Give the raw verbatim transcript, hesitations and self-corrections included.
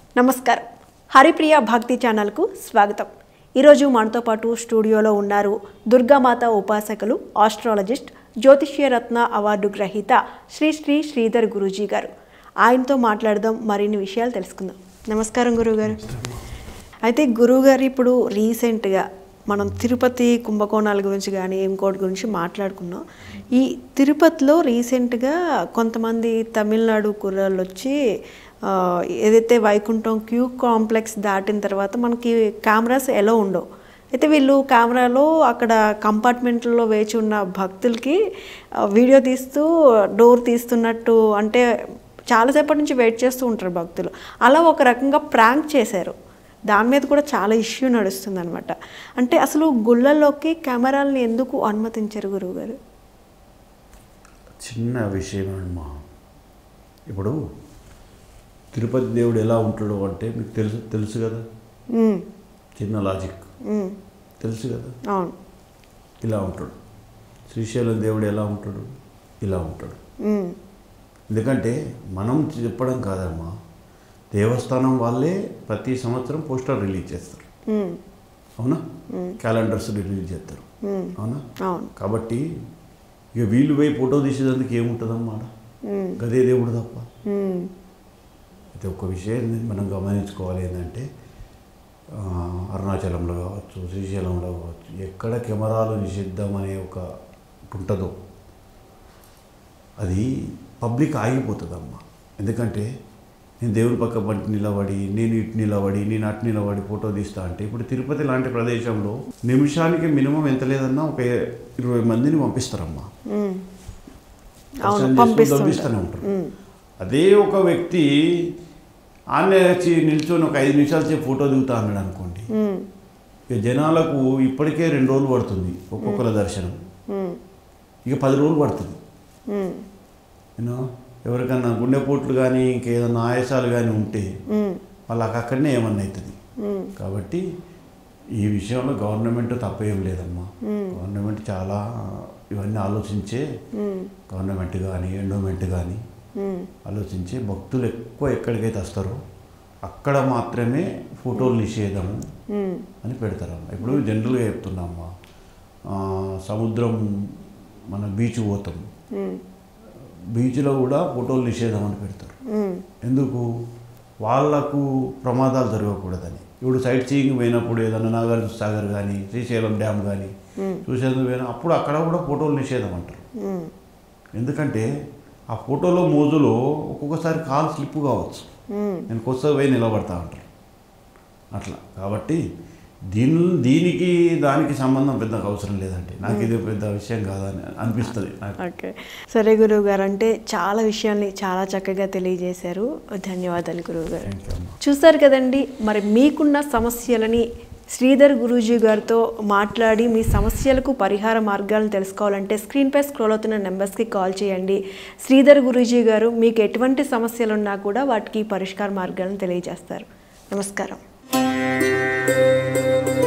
నమస్కారం హరిప్రియ భక్తి ఛానల్ కు స్వాగతం। ఈ రోజు మనతో పాటు స్టూడియోలో ఉన్నారు దుర్గామాత ఉపాసకులు ఆస్ట్రాలజిస్ట్ జ్యోతిష్య రత్న అవార్డు గ్రహీత శ్రీ శ్రీ శ్రీధర్ గురూజీ గారు। ఆయనతో మాట్లాడదాం, మరిన్ని విషయాలు తెలుసుకుందాం। నమస్కారం గురుగారు। అయితే గురుగారు ఇప్పుడు రీసెంట్ గా మనం తిరుపతి కుంభకోణాల గురించి కానీ ఇంకోటి గురించి మాట్లాడుకున్నాం। ఈ తిరుపతిలో రీసెంట్గా కొంతమంది తమిళనాడు కుర్రాళ్ళు వచ్చి ఏదైతే వైకుంఠం క్యూ కాంప్లెక్స్ దాటిన తర్వాత మనకి కెమెరాస్ ఎలా ఉండవు, అయితే వీళ్ళు కెమెరాలో అక్కడ కంపార్ట్మెంట్లో వేచి ఉన్న భక్తులకి వీడియో తీస్తూ డోర్ తీస్తున్నట్టు, అంటే చాలాసేపటి నుంచి వెయిట్ చేస్తూ ఉంటారు భక్తులు, అలా ఒక రకంగా ప్రాంక్ చేశారు। దాని మీద కూడా చాలా ఇష్యూ నడుస్తుంది అనమాట। అంటే అసలు గుళ్ళల్లోకి కెమెరాలని ఎందుకు అనుమతించారు గురువుగారు? చిన్న విషయం అమ్మా, ఇప్పుడు తిరుపతి దేవుడు ఎలా ఉంటాడో అంటే మీకు తెలుసు తెలుసు కదా, చిన్న లాజిక్ తెలుసు కదా, అవును, ఇలా ఉంటాడు। శ్రీశైలం దేవుడు ఎలా ఉంటాడు, ఇలా ఉంటాడు। ఎందుకంటే మనం చెప్పడం కాదమ్మా, దేవస్థానం వాళ్ళే ప్రతి సంవత్సరం పోస్టర్ రిలీజ్ చేస్తారు, అవునా, క్యాలెండర్స్ రిలీజ్ చేస్తారు, అవునా। కాబట్టి ఇక వీళ్ళు పోయి ఫోటో తీసేందుకు ఏముంటుందమ్మా, గదే దేవుడు తప్ప। అయితే ఒక విషయం మనం గమనించుకోవాలి ఏంటంటే, అరుణాచలంలో కావచ్చు, శ్రీశైలంలో కావచ్చు, ఎక్కడ కెమెరాలు నిషిద్ధం అనే ఒక ఉంటుందో అది పబ్లిక్ ఆగిపోతుందమ్మా। ఎందుకంటే నేను దేవుని పక్క బంటి నిలబడి, నేను ఇటు నిలబడి, నేను అటు నిలబడి ఫోటో తీస్తా అంటే, ఇప్పుడు తిరుపతి లాంటి ప్రదేశంలో నిమిషానికి మినిమం ఎంత లేదన్నా ఒక ఇరవై మందిని పంపిస్తారమ్మా, పంపిస్తూనే ఉంటారు। అదే ఒక వ్యక్తి ఆన్నే వచ్చి నిల్చొని ఒక ఐదు నిమిషాలు సేపు ఫోటో దిగుతా అన్నాడు అనుకోండి, ఇక జనాలకు ఇప్పటికే రెండు రోజులు పడుతుంది ఒక్కొక్కరి దర్శనం, ఇక పది రోజులు పడుతుంది। యూనో ఎవరికన్నా గుండెపోట్లు కానీ ఇంకేదన్నా ఆయాసాలు కానీ ఉంటే వాళ్ళకి అక్కడనే ఏమన్నా అవుతుంది। కాబట్టి ఈ విషయంలో గవర్నమెంట్ తప్పేం లేదమ్మా, గవర్నమెంట్ చాలా ఇవన్నీ ఆలోచించే, గవర్నమెంట్ కానీ ఎండోమెంట్ కానీ ఆలోచించి భక్తులు ఎక్కువ ఎక్కడికైతే వస్తారో అక్కడ మాత్రమే ఫోటోలు నిషేధము అని పెడతారమ్మా। ఇప్పుడు జనరల్గా చెప్తున్నామ్మా, సముద్రం మన బీచ్ పోతాం, బీచ్లో కూడా ఫోటోలు నిషేధం అని పెడతారు। ఎందుకు? వాళ్లకు ప్రమాదాలు జరగకూడదని। ఇప్పుడు సైట్ సీయింగ్ పోయినప్పుడు ఏదన్నా నాగార్జున సాగర్ కానీ శ్రీశైలం డ్యామ్ కానీ చూసేందుకు పోయినా అప్పుడు అక్కడ కూడా ఫోటోలు నిషేధం అంటారు। ఎందుకంటే ఆ ఫోటోలో మోజులో ఒక్కొక్కసారి కాలు స్లిప్ కావచ్చు, నేను కొత్త పోయి నిలబడతా అంటారు అట్లా। కాబట్టి దీని దీనికి దానికి సంబంధం పెద్ద అవసరం లేదండి, నాకు ఇది పెద్ద విషయం కాదని అనిపిస్తుంది నాకు। ఓకే, సరే గురువు గారు, అంటే చాలా విషయాల్ని చాలా చక్కగా తెలియజేశారు, ధన్యవాదాలు గురువు గారు। చూస్తారు కదండి, మరి మీకున్న సమస్యలని శ్రీధర్ గురూజీ గారితో మాట్లాడి మీ సమస్యలకు పరిహార మార్గాలను తెలుసుకోవాలంటే స్క్రీన్పై స్క్రోల్ అవుతున్న నెంబర్స్కి కాల్ చేయండి। శ్రీధర్ గురూజీ గారు మీకు ఎటువంటి సమస్యలు ఉన్నా కూడా వాటికి పరిష్కార మార్గాలను తెలియజేస్తారు। నమస్కారం।